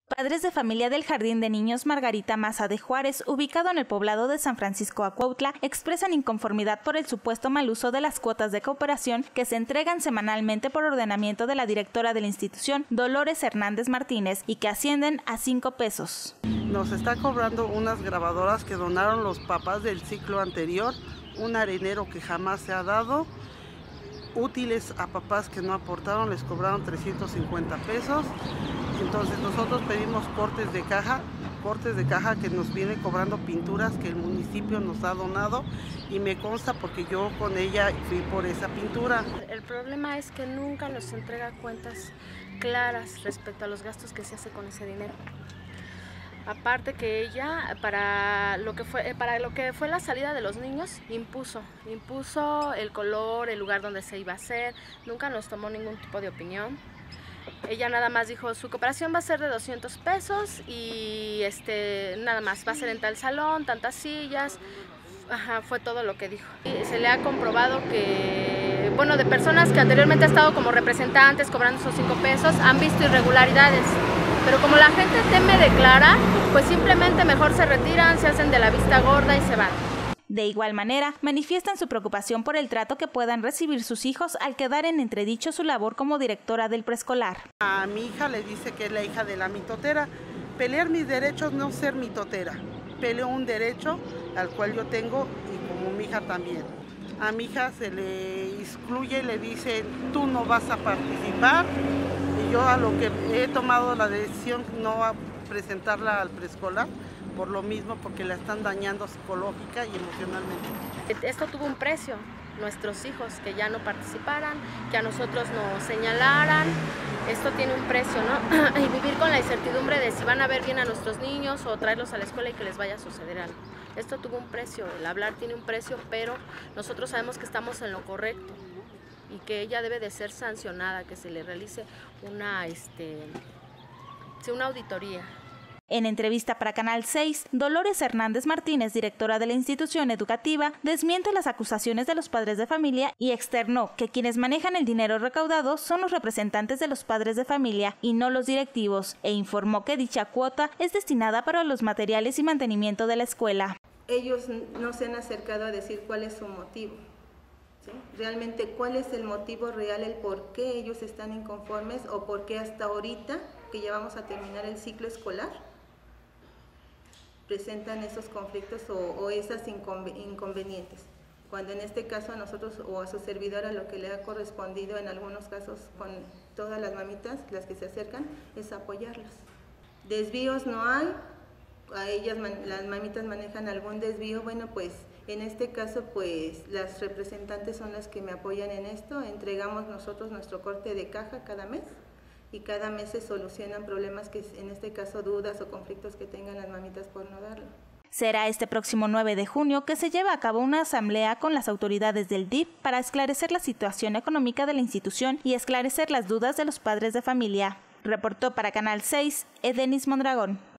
Padres de familia del Jardín de Niños Margarita Maza de Juárez, ubicado en el poblado de San Francisco Acuautla, expresan inconformidad por el supuesto mal uso de las cuotas de cooperación que se entregan semanalmente por ordenamiento de la directora de la institución, Dolores Hernández Martínez, y que ascienden a 5 pesos. Nos está cobrando unas grabadoras que donaron los papás del ciclo anterior, un arenero que jamás se ha dado, útiles a papás que no aportaron, les cobraron 350 pesos. Entonces nosotros pedimos cortes de caja que nos viene cobrando pinturas que el municipio nos ha donado, y me consta porque yo con ella fui por esa pintura. El problema es que nunca nos entrega cuentas claras respecto a los gastos que se hace con ese dinero. Aparte que ella, para lo que fue la salida de los niños, impuso el color, el lugar donde se iba a hacer, nunca nos tomó ningún tipo de opinión. Ella nada más dijo, su cooperación va a ser de 200 pesos y nada más, va a ser en tal salón, tantas sillas. Ajá, fue todo lo que dijo. Y se le ha comprobado que, bueno, de personas que anteriormente han estado como representantes cobrando esos 5 pesos, han visto irregularidades. Pero como la gente teme declarar, pues simplemente mejor se retiran, se hacen de la vista gorda y se van. De igual manera, manifiestan su preocupación por el trato que puedan recibir sus hijos al quedar en entredicho su labor como directora del preescolar. A mi hija le dice que es la hija de la mitotera. Pelear mis derechos, no ser mitotera. Peleo un derecho al cual yo tengo y como mi hija también. A mi hija se le excluye, le dice, tú no vas a participar. Y yo a lo que he tomado la decisión no a presentarla al preescolar, por lo mismo, porque la están dañando psicológica y emocionalmente. Esto tuvo un precio, nuestros hijos que ya no participaran, que a nosotros nos señalaran, esto tiene un precio, ¿no? Y vivir con la incertidumbre de si van a ver bien a nuestros niños o traerlos a la escuela y que les vaya a suceder algo. Esto tuvo un precio, el hablar tiene un precio, pero nosotros sabemos que estamos en lo correcto y que ella debe de ser sancionada, que se le realice una auditoría. En entrevista para Canal 6, Dolores Hernández Martínez, directora de la institución educativa, desmiente las acusaciones de los padres de familia y externó que quienes manejan el dinero recaudado son los representantes de los padres de familia y no los directivos, e informó que dicha cuota es destinada para los materiales y mantenimiento de la escuela. Ellos no se han acercado a decir cuál es su motivo, ¿sí? Realmente cuál es el motivo real, el por qué ellos están inconformes o por qué hasta ahorita, que ya vamos a terminar el ciclo escolar, presentan esos conflictos o esas inconvenientes, cuando en este caso a nosotros o a su servidora lo que le ha correspondido en algunos casos con todas las mamitas, las que se acercan, es apoyarlas. Desvíos no hay, a ellas las mamitas manejan algún desvío, bueno, pues en este caso pues las representantes son las que me apoyan en esto, entregamos nosotros nuestro corte de caja cada mes, y cada mes se solucionan problemas que en este caso dudas o conflictos que tengan las mamitas por no darlo. Será este próximo 9 de junio que se lleva a cabo una asamblea con las autoridades del DIF para esclarecer la situación económica de la institución y esclarecer las dudas de los padres de familia. Reportó para Canal 6, Edenis Mondragón.